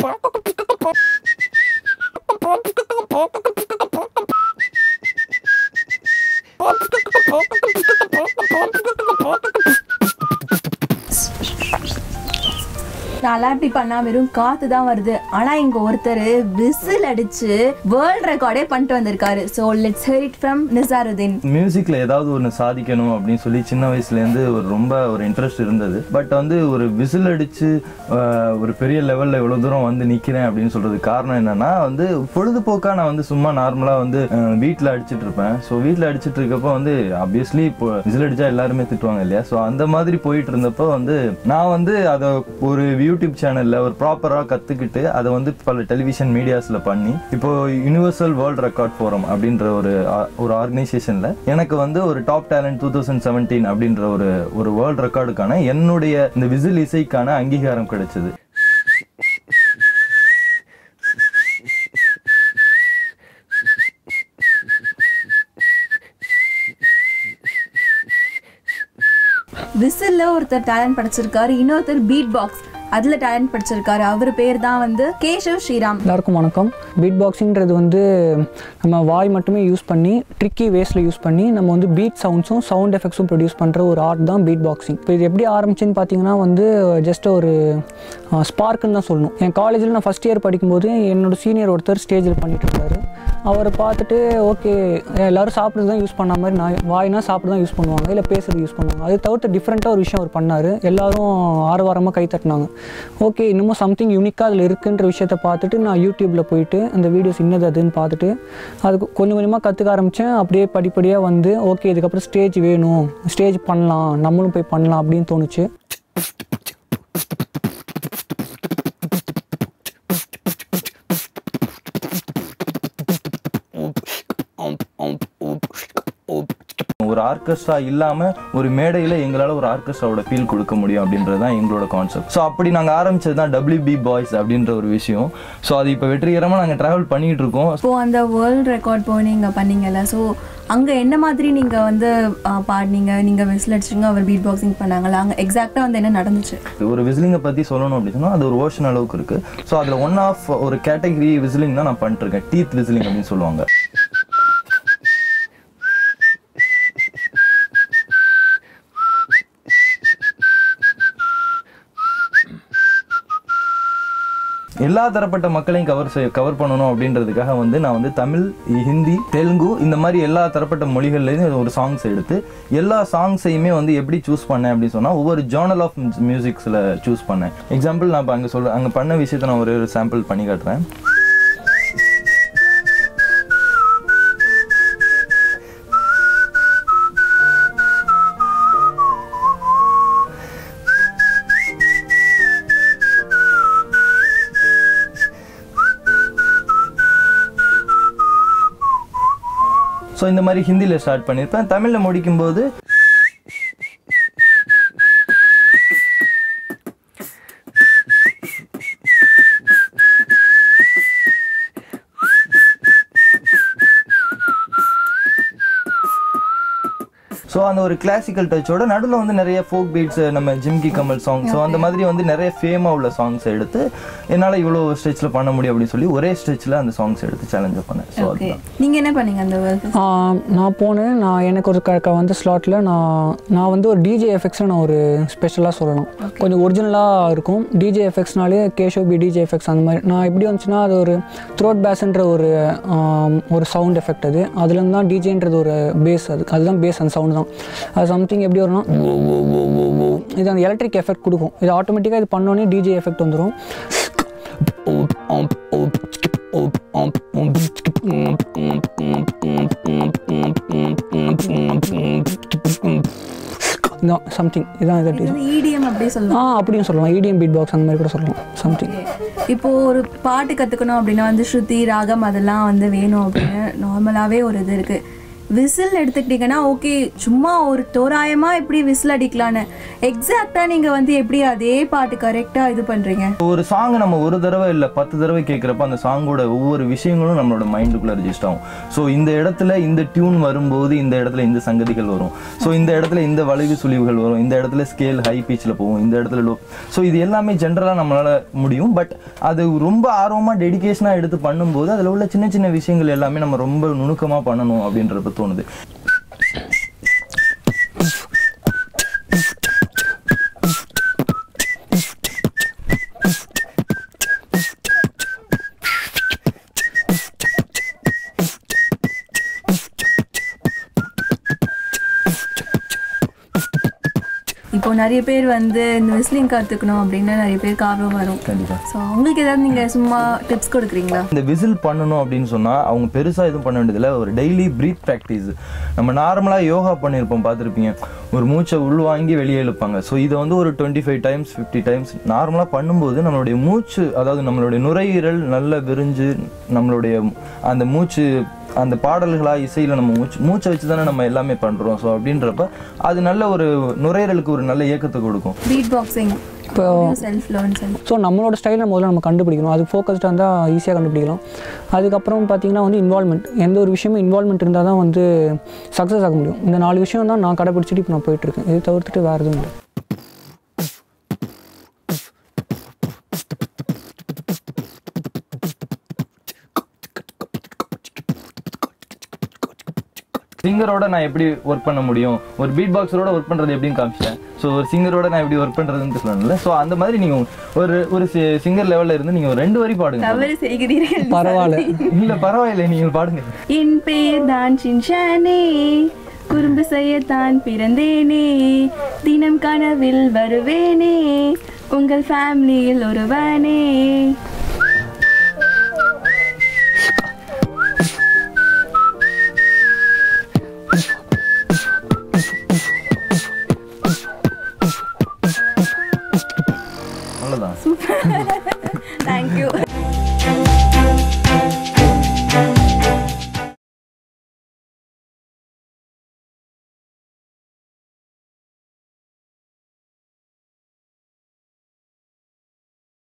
நல்லா இப்படி பண்ணா வெறும் காத்து தான் வருது. ஆனா இங்க ஒருத்தர் விசில் அடிச்சு வேர்ல்ட் ரெக்கார்டே பண்ணிட்டு வந்திருக்காரு. So let's hear it from Nisaruddin. மியூசிக்ல ஏதாவது ஒன்று சாதிக்கணும் அப்படின்னு சொல்லி சின்ன வயசுல இருந்து ரொம்ப ஒரு இன்ட்ரெஸ்ட் இருந்தது. பட் ஒரு விசில் அடிச்சு ஒரு பெரிய லெவல்ல இவ்வளவு தூரம் நிக்கிறேன் அப்படின்னு சொல்றது காரணம் என்னன்னா பொழுதுபோக்கா நான் சும்மா நார்மலா வீட்டுல அடிச்சிட்டு இருப்பேன். ஸோ வீட்டுல அடிச்சிட்டு இருக்கப்போ ஆப்வியஸ்லி இப்போ விசில் அடிச்சா எல்லாருமே திட்டுவாங்க இல்லையா. ஸோ அந்த மாதிரி போயிட்டு இருந்தப்போ நான் அதை ஒரு யூடியூப் சேனல்ல ஒரு ப்ராப்பரா கத்துக்கிட்டு அதை பல டெலிவிஷன் மீடியாஸ்ல பண்ணி இப்போ யுனிவர்சல் வேர்ல்ட் ரெக்கார்ட் ஃபோரம் அப்படின்ற ஒரு ஆர்கனைசேஷன்ல எனக்கு ஒரு டாப் டேலண்ட் 2017 அப்படின்ற ஒரு வேர்ல்ட் ரெக்கார்டுக்கான என்னுடைய இந்த விசில் இசைக்கான அங்கீகாரம் கிடைச்சது. விசில்ல ஒருத்தர் டேலண்ட் படிச்சிருக்காரு, இன்னொருத்தர் பீட் பாக்ஸ் அதுல டேலண்ட் படிச்சிருக்காரு. அவர் பேர் தான் கேஷவ் ஸ்ரீராம். எல்லாருக்கும் வணக்கம். பீட் பாக்ஸிங்கிறது நம்ம வாய் மட்டுமே யூஸ் பண்ணி ட்ரிக்கி வேஸ்ல யூஸ் பண்ணி நம்ம பீட் சவுண்ட்ஸும் சவுண்ட் எஃபெக்ட்ஸும் ப்ரொடியூஸ் பண்ணுற ஒரு ஆர்ட் தான் பீட் பாக்ஸிங். இப்போ இது எப்படி ஆரம்பிச்சுன்னு பார்த்தீங்கன்னா ஜஸ்ட் ஒரு ஸ்பார்க்குன்னு தான் சொல்லணும். என் காலேஜில் நான் ஃபஸ்ட் இயர் படிக்கும்போது என்னோட சீனியர் ஒருத்தர் ஸ்டேஜில் பண்ணிட்டு இருந்தாரு. அவரை பார்த்துட்டு ஓகே எல்லோரும் சாப்பிட்றது தான் யூஸ் பண்ண மாதிரி வாய்னா சாப்பிட்டு தான் யூஸ் பண்ணுவாங்க, இல்லை பேசுறது யூஸ் பண்ணுவாங்க. அது தவிர்த்து டிஃப்ரெண்ட்டாக ஒரு விஷயம் அவர் பண்ணார். எல்லோரும் ஆரவாரமாக கை தட்டினாங்க. ஓகே இன்னமும் சம்திங் யூனிக்காக அதில் இருக்குன்ற விஷயத்தை பார்த்துட்டு நான் யூடியூப்பில் போயிட்டு அந்த வீடியோஸ் இன்னது அதுன்னு பார்த்துட்டு அதுக்கு கொஞ்சம் கொஞ்சமாக கற்றுக்க ஆரம்பித்தேன். அப்படியே படிப்படியாக ஓகே இதுக்கப்புறம் ஸ்டேஜ் வேணும், ஸ்டேஜ் பண்ணலாம், நம்மளும் போய் பண்ணலாம் அப்படின்னு தோணுச்சு. ஒரு ஆர்கெஸ்ட்ரா இல்லாம ஒரு மேடையில எங்களால ஒரு ஆர்கெஸ்ட்ராவோட ஃபீல் கொடுக்க முடியும் அப்படின்றது தான் எங்களோட கான்செப்ட். ஸோ அப்படி நாங்கள் ஆரம்பிச்சது தான் WB பாய்ஸ் அப்படின்ற ஒரு விஷயம். ஸோ அது இப்போ வெற்றிகரமாக நாங்கள் ட்ராவல் பண்ணிட்டு இருக்கோம். ஸோ அந்த வேர்ல்ட் ரெக்கார்ட் போய் நீங்கள் பண்ணீங்கல்ல, ஸோ அங்கே என்ன மாதிரி நீங்கள் பாடினீங்க, நீங்கள் விசில் அடிச்சிங்க, அவர் பீட் பாக்ஸிங் பண்ணாங்களா, அங்கே எக்ஸாக்டாக என்ன நடந்துச்சு? ஒரு விசிலிங்கை பற்றி சொல்லணும் அப்படின்னு சொன்னால் அது ஒரு ஓஷன் அளவுக்கு இருக்குது. ஸோ அதில் ஒன் ஆஃப் ஒரு கேட்டகரி விசிலிங் தான் நான் பண்ணிட்டுருக்கேன். டீத் விசிலிங் அப்படின்னு சொல்லுவாங்க. எல்லா தரப்பட்ட மக்களையும் கவர் பண்ணணும் அப்படின்றதுக்காக நான் தமிழ், ஹிந்தி, தெலுங்கு இந்த மாதிரி எல்லா தரப்பட்ட மொழிகள்லேயும் ஒரு சாங்ஸ் எடுத்து எல்லா சாங்ஸையுமே எப்படி சூஸ் பண்ணேன் அப்படின்னு சொன்னால் ஒவ்வொரு ஜார்னல் ஆஃப் மியூசிக்ஸில் சூஸ் பண்ணேன். எக்ஸாம்பிள் நான் இப்போ அங்கே பண்ண விஷயத்தை நான் ஒரு சாம்பிள் பண்ணி காட்டுறேன். ஸோ இந்த மாதிரி ஹிந்தியில் ஸ்டார்ட் பண்ணியிருப்பேன். தமிழில் முடிக்கும்போது ஸோ அந்த ஒரு கிளாசிக்கல் டச்சோட நடுவில் நிறைய ஃபோக் பீட்ஸ், நம்ம ஜிம்கி கமல் சாங், ஸோ அந்த மாதிரி நிறைய ஃபேமாக உள்ள சாங்ஸ் எடுத்து என்னால் இவ்வளோ ஸ்டெச்சில் பண்ண முடியும் அப்படின்னு சொல்லி ஒரே ஸ்டெச்சில் அந்த சாங்ஸ் எடுத்து சேலஞ்சை பண்ணேன். ஸோ நீங்கள் என்ன பண்ணீங்க அந்த நான் போனேன். எனக்கு ஒரு ஸ்லாட்டில் நான் ஒரு டிஜே எஃபெக்ட்ஸில் நான் ஒரு ஸ்பெஷலாக சொல்லணும். கொஞ்சம் ஒரிஜினலாக இருக்கும். டிஜே எஃபெக்ட்ஸ்னாலே கேஷவ் பி டிஜே எஃபெக்ட்ஸ் அந்த மாதிரி நான் எப்படி வந்துச்சுன்னா அது ஒரு த்ரோட் பேஸ்ன்ற ஒரு சவுண்ட் எஃபெக்ட். அதுலேருந்து தான் டிஜேன்றது ஒரு பேஸ், அதுதான் பேஸ், அந்த சவுண்ட் தான். அது சம்திங் எப்படி வரும்னா இது அந்த எலக்ட்ரிக் எஃபெக்ட் கொடுக்கும். இது ஆட்டோமேட்டிக்காக இது பண்ணோன்னே டிஜே எஃபெக்ட் வந்துடும். சம்திங் இதான் அப்படின்னு சொல்லலாம். EDM பீட் பாக்ஸ் அந்த மாதிரி கூட சொல்லலாம். சம்திங் இப்போ ஒரு பாட்டு கற்றுக்கணும் அப்படின்னா ஸ்ருதி, ராகம் அதெல்லாம் வேணும் அப்படின்னு நார்மலாகவே ஒரு இது இருக்குது. விசில் எடுத்துக்கிட்டீங்கன்னா ஓகே சும்மா ஒரு தோராயமாக எப்படி விசில் அடிக்கலான்னு எக்ஸாக்டாக நீங்கள் வந்து எப்படி அதே பாட்டு கரெக்டாக இது பண்ணுறீங்க? ஒரு சாங் நம்ம ஒரு தடவை இல்லை 10 தடவை கேட்குறப்ப அந்த சாங்கோட ஒவ்வொரு விஷயங்களும் நம்மளோட மைண்டுக்குள்ளே ரெஜிஸ்டர் ஆகும். ஸோ இந்த இடத்துல இந்த டியூன் வரும்போது இந்த இடத்துல இந்த சங்கதிகள் வரும், ஸோ இந்த இடத்துல இந்த வளைவு சுழிவுகள் வரும், இந்த இடத்துல ஸ்கேல் ஹை பீச்சில் போகும், இந்த இடத்துல லோ. ஸோ இது எல்லாமே ஜென்ரலாக நம்மளால் முடியும். பட் அது ரொம்ப ஆர்வமாக டெடிகேஷனாக எடுத்து பண்ணும்போது அதில் உள்ள சின்ன சின்ன விஷயங்கள் எல்லாமே நம்ம ரொம்ப நுணுக்கமாக பண்ணணும் அப்படின்றப்ப தோணுது. இப்போ நிறைய பேர் வந்து இந்த விஸ்லிங் கற்றுக்கணும் அப்படின்னு நிறைய பேருக்கு ஆர்வம் வரும். கண்டிப்பாக. ஸோ அவங்களுக்கு ஏதாவது நீங்கள் சும்மா டிப்ஸ் கொடுக்குறீங்களா? இந்த விசில் பண்ணணும் அப்படின்னு சொன்னால் அவங்க பெருசாக எதுவும் பண்ண வேண்டியதில்லை. ஒரு டெய்லி ப்ரீத் ப்ராக்டிஸ். நம்ம நார்மலாக யோகா பண்ணியிருப்போம், பார்த்துருப்பீங்க, ஒரு மூச்சை உள்வாங்கி வெளியே இழுப்பாங்க. ஸோ இதை வந்து ஒரு 25 டைம்ஸ் 50 டைம்ஸ் நார்மலாக பண்ணும்போது நம்மளுடைய மூச்சு, அதாவது நம்மளுடைய நுரையீரல் நல்லா விரிஞ்சு நம்மளுடைய அந்த மூச்சு, அந்த பாடல்களாக இசையில் நம்ம மூச்சை வச்சு தானே நம்ம எல்லாமே பண்ணுறோம். ஸோ அப்படின்றப்ப அது நல்ல ஒரு நுரையீரலுக்கு ஒரு நல்ல இயக்கத்தை கொடுக்கும். பீட் பாக்ஸிங் இப்போ ஸோ நம்மளோட ஸ்டைலை முதல்ல நம்ம கண்டுபிடிக்கணும். அது ஃபோக்கஸ்டாக இருந்தால் ஈஸியாக கண்டுபிடிக்கலாம். அதுக்கப்புறம் பார்த்திங்கன்னா வந்து இன்வால்மெண்ட், எந்த ஒரு விஷயமும் இன்வால்மெண்ட் இருந்தால் தான் வந்து சக்ஸஸ் ஆக முடியும். இந்த 4 விஷயம் தான் நான் கடைப்பிடிச்சிட்டு இப்போ நான் போயிட்டுருக்கேன். இதை தவிர்த்துட்டு வேறு எதுவும் இல்லை. சிங்கரோட நான் எப்படி ஒர்க் பண்ண முடியும், ஒரு பீட் பாக்ஸரோட ஒர்க் பண்ணுறது எப்படின்னு காமிச்சிட்டேன். ஸோ ஒரு சிங்கரோட நான் எப்படி ஒர்க் பண்ணுறதுன்னு சொல்லணும்ல. ஸோ அந்த மாதிரி நீங்கள் ஒரு சிங்கர் லெவலில் இருந்து நீங்கள் ஒரு 2 வரி பாடுங்க. தவறு செய்கிறீர்கள். பரவாயில்ல, இல்லை பரவாயில்லை, நீங்கள் பாடுங்க. என் பெயர் தான் சின்சானே, குறும்பு செய்யத்தான் பிறந்தேனே, தினம் கனவில் வருவேனே, உங்கள் ஃபேமிலியில் ஒருவனே. அவ்வளோதான். Thank you.